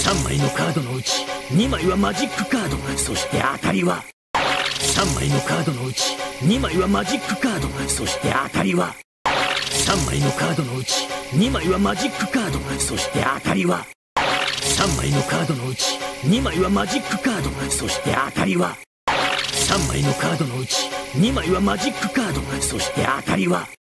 3枚のカードのうち2枚はマジックカード、そして明かりは3枚のカードのうち2枚はマジックカード、そして明かりは3枚のカードのうち2枚はマジックカード、そして明かりは3枚のカードのうち2枚はマジックカード、そして明かりは3枚のカードのうち2枚はマジックカード、そして明かりは